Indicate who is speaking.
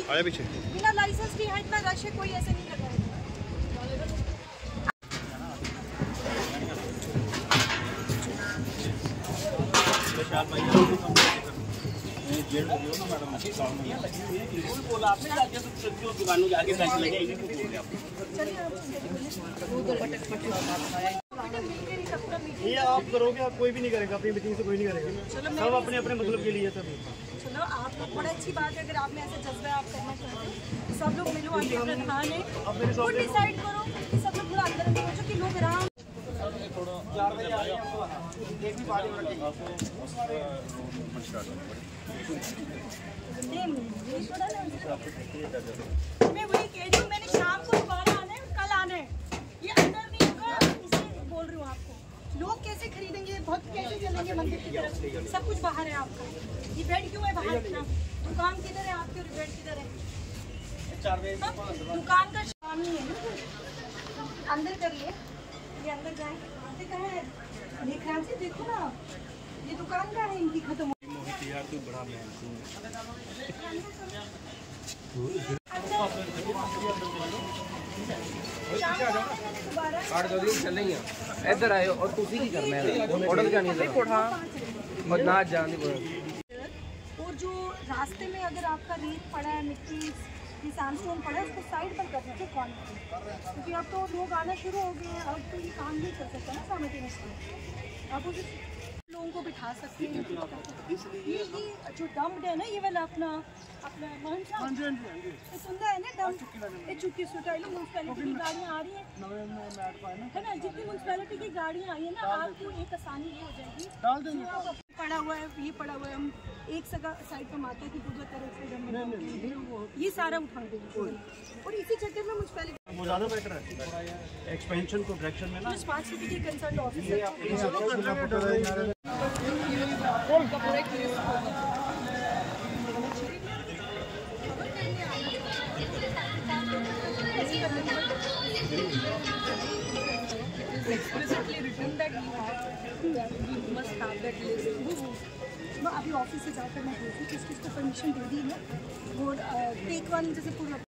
Speaker 1: आया पीछे।
Speaker 2: बिना लाइसेंस के यहाँ इतना रश है, कोई ऐसे नहीं कर रहा है।
Speaker 3: ये आप करोगे, आप कोई भी नहीं करेगा, अपनी मीटिंग से कोई नहीं करेगा, सब अपने अपने मतलब के लिए सब।
Speaker 2: चलो आप बड़ा अच्छी बात है, अगर आप में ऐसे जज्बा आप करना चाहते हैं, सब लोग मिलो, आपके प्रधान है, खुद डिसाइड करो कि सब लोग थोड़ा अंदर अंदर हो जो कि लोग आराम। मैं वही कह रही हूँ, मैंने शाम को दोबारा आना है, कल आना है, ये अंदर नहीं होगा, इसलिए बोल रही हूँ आपको। लोग कैसे खरीदेंगे, भक्त कैसे चलेंगे मंदिर की तरफ, सब कुछ बाहर है आपका। ये बेड क्यों है बाहर इतना? दुकान किधर है आपके और बेड किधर है? दुकान का शाम ही है ना, अंदर करिए, ये अंदर जाए, आते कहाँ है? ध्यान से देखो ना, ये दुकान का है, इनकी खत्म हो।
Speaker 3: यार तू बड़ा
Speaker 4: चलेंगे इधर आए और तुसी की करना है ऑर्डर जानी है और ना जाने
Speaker 2: और जो रास्ते में अगर आपका रेत पड़ा है, मिट्टी सैंडस्टोन पड़ा है, उसको साइड पर करना चाहिए कौन, क्योंकि अब तो लोग आना शुरू हो गए हैं, अब तो ये काम नहीं कर सकता ना साइमल्टेनियसली। आप लोगों को बिठा सकते हैं। ये जो डम्प है ना, ये वाला अपना सुंदर है ना डम्प, ये चुटकी स्टाइल म्यूनसिपैलिटी की गाड़ियाँ आ रही है ना, जितनी म्यूनसिपैलिटी की गाड़ियाँ आई है ना, आपको एक आसानी ये हो जाएगी, पड़ा हुआ है, ये पड़ा हुआ है, हम एक साइड पर माता की पूजा करें, ये सारा उठा देंगे और इसी चक्कर में म्यूनसिपैलिटी
Speaker 3: वो ज़्यादा बेटर है एक्सपेंशन को डायरेक्शन में ना।
Speaker 2: स्मार्ट सिटी के concern officer explicitly written that you must have that list. मैं अभी ऑफिस से जाकर मैं पूछूँ किस किस को परमिशन दे दी है, वो टेक वन जैसे पूरा